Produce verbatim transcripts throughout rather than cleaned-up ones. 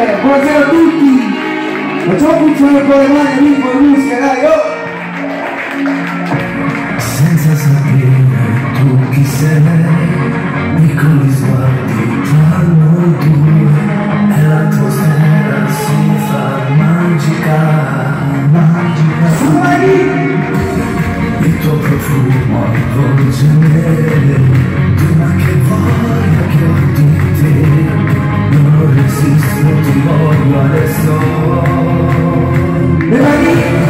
bene, buonasera a tutti. Facciamo funzionare con le mani lì con musica, dai, oh! Senza sapere tu chi sei, piccoli sguardi tra noi due, e l'atmosfera si fa magica, magica. Il tuo profumo avvolge me, prima che voglia che ho di te, non resisto, ti voglio adesso. Le mani!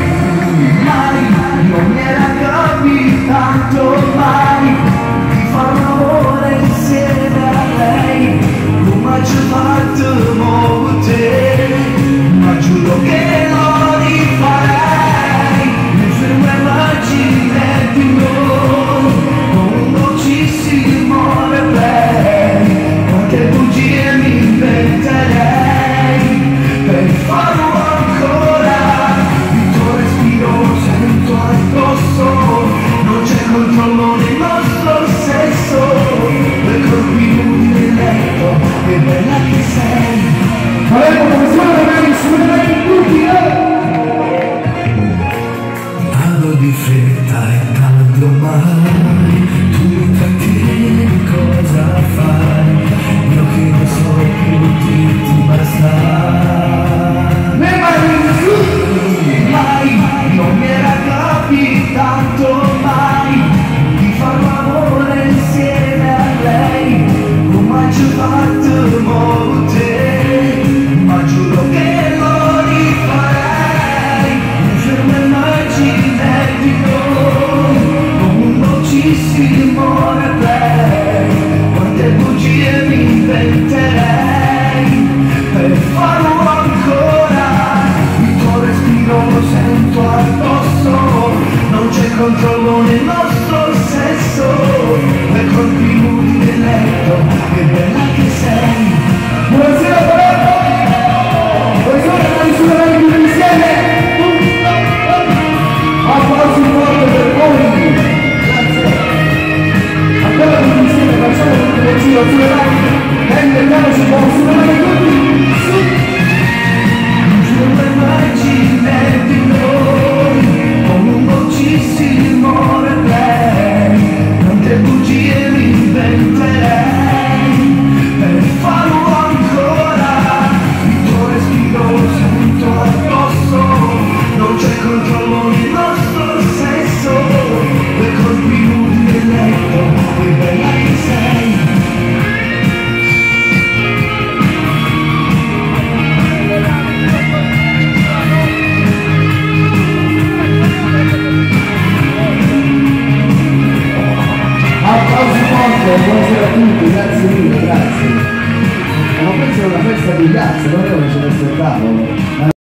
Mai, non mi era capitato mai di fare un amore insieme a lei, come ci ho fatto con te, ma giuro che lo rifarei. Mi fermo e immagine di noi, con un dolcissimo replay, quante bugie mi inventerei per farlo ancora. Il tuo respiro sento addosso, non c'è controllo nel nostro sesso, quei corpi nudi nel letto, che bella che sei. Faremo come sono le mani sulle mani tutti, eh! Vado di fretta e caldo mai, tu mi trattieni, cosa fai? Io che non so più dirti basta. Le mani su! Mai, non mi era capitato mai di far l'amore insieme a lei, come ci ho fatto con te, ma giuro che lo rifarei. Mi fermo e immagine di noi, con un dolcissimo replay, quante bugie mi inventerei per farlo ancora. Il tuo respiro lo sento addosso, non c'è controllo nel nostro sesso, quei colpi nudi nel letto, che bella che sei. Buonasera, Palermo! Buonasera, le mani sulle mani tutti insieme! Applausi forte per voi! Grazie! Ancora tutti insieme, facciamo tutti le giro sulle mani! Tende il piano, si può sulle mani tutti! Su! Giuro immagine di noi, con un dolcissimo replay, quante bugie mi inventerei per farlo ancora. Il tuo respiro lo sento addosso, non c'è controllo nel nostro sesso, quei colpi nudi nel letto, che bella che sei. Applausi forte, buonasera a tutti, grazie mille, grazie. Ma questa è una festa di ghiaccio, non è che ce l'aspettavo.